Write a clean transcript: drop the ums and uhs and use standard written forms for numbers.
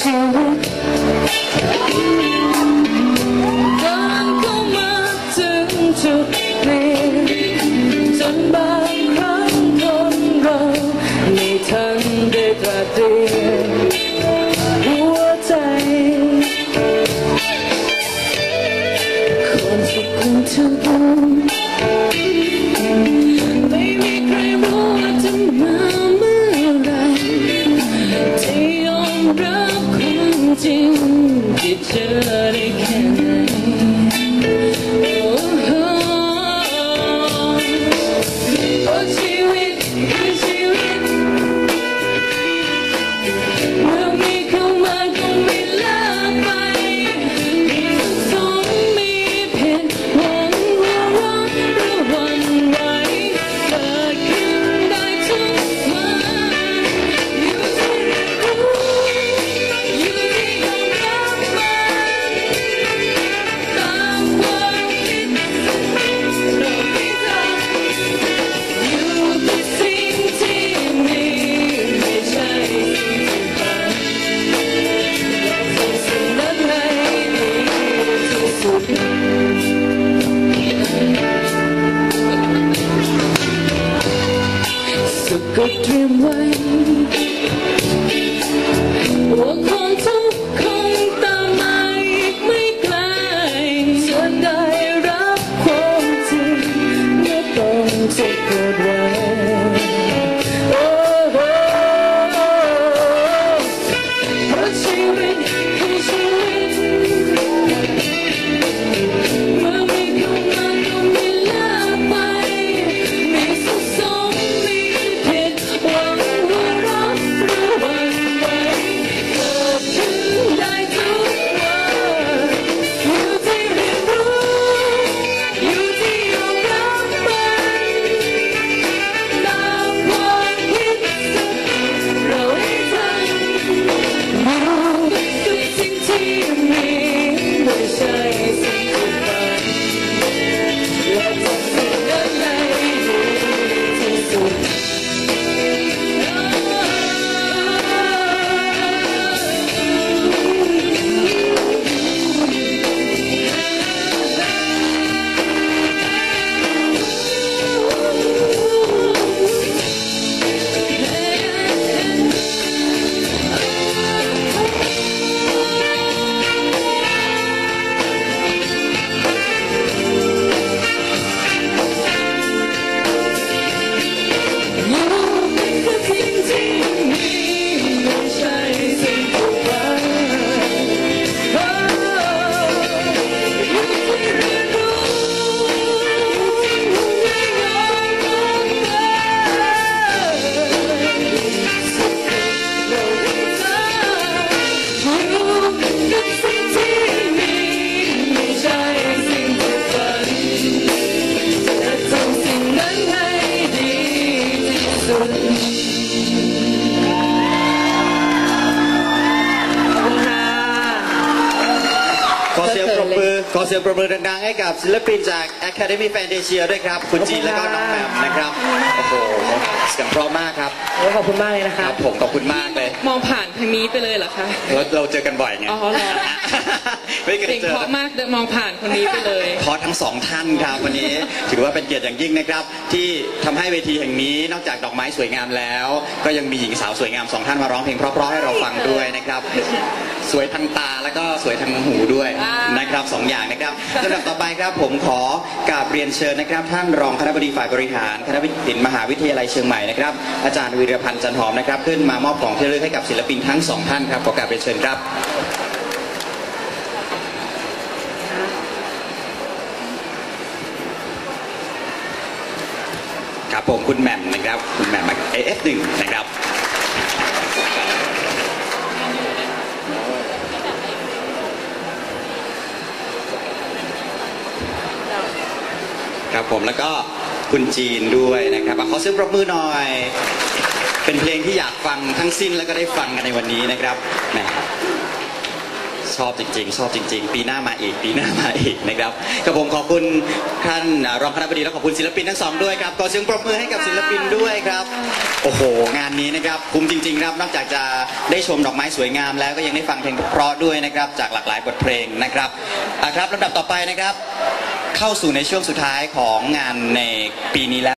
ชีวิตก่อนเข้ามาถึงจุดเปลี่ยนจนบางครั้งคนเราไม่ทันได้ตระเตรียมหัวใจคนสุขคนทุกข์ไม่มีใครรู้ว่าจะมาเมื่อไรที่ยอมรับความจริงที่เจอได้แค่ไหนชีวิตคือชีวิตเมื่อมีเข้ามาก็ไม่ลาไปมีสมมีเพียงหวังหัวเราะหรือหวั่นไหวเกิดขึ้นได้ทุกวันอยู่ที่เรียนรู้อยู่ที่ยอมรับมันตามความคิดเราไม่ทำอยู่ที่สิ่งที่มีไม่ใช่สิ่งที่เป็นเราทำสิ่งนั้นให้ดีที่สุดสุขก็เตรียมไว้ว่าความทุกข์คงตามมาอีกไม่ไกลจะได้รับความจริงเมื่อต้องจะเกิดวันโอ้โหเพราะชีวิตคือชีวิตเมื่อมีเข้ามาก็ไม่ลาไปมีสุขสมมีผิดหวังหัวเราะหรือหวั่นไหวเกิดขึ้นได้ทุกวันอยู่ที่เรียนรู้อยู่ที่ยอมรับมันตามความคิดเราให้ทันอยู่กับสิ่งที่มีไม่ใช่สิ่งที่เป็นเราทำสิ่งนั้นให้ดีที่สุดขอเสียงปรบมือดังๆให้กับศิลปินจาก Academy Fantasia ด้วยครับคุณจีนและก็น้องแหม่มนะครับโอ้โหเสียงเพราะมากครับขอบคุณมากเลยนะครับผมขอบคุณมากเลยมองผ่านทางนี้ไปเลยเหรอคะเราเจอกันบ่อยไงอ๋อเหรอเสียงเพราะมากมองผ่านคนนี้ไปเลยเพราะทั้งสองท่านครับวันนี้ถือว่าเป็นเกียรติอย่างยิ่งนะครับที่ทำให้เวทีแห่งนี้นอกจากดอกไม้สวยงามแล้วก็ยังมีหญิงสาวสวยงามสองท่านมาร้องเพลงเพราะๆให้เราฟังด้วยนะครับสวยทางตาแล้วก็สวยทางหูด้วยนะครับสองอย่างนะครับลำดับต่อไปครับผมขอกราบเรียนเชิญนะครับท่านรองคณบดีฝ่ายบริหารคณะบัณฑิตมหาวิทยาลัยเชียงใหม่นะครับอาจารย์วีรพันธ์จันหอมนะครับขึ้นมามอบของที่ระลึกให้กับศิลปินทั้งสองท่านครับขอกราบเรียนเชิญครับครับผมคุณแหม่มนะครับคุณแหม่ม AF1 นะครับครับผมแล้วก็คุณจีนด้วยนะครับขอเสียงปรบมือหน่อยเป็นเพลงที่อยากฟังทั้งสิ้นแล้วก็ได้ฟังกันในวันนี้นะครับแหมชอบจริงๆชอบจริงๆปีหน้ามาอีกปีหน้ามาอีกนะครับกับผมขอบคุณท่านรองคณบดีและขอบคุณศิลปินทั้งสองด้วยครับขอเสียงปรบมือให้กับศิลปินด้วยครับโอ้โหงานนี้นะครับคุ้มจริงๆครับนอกจากจะได้ชมดอกไม้สวยงามแล้วก็ยังได้ฟังเพลงเพราะด้วยนะครับจากหลากหลายบทเพลงนะครับครับลำดับต่อไปนะครับเข้าสู่ในช่วงสุดท้ายของงานในปีนี้แล้ว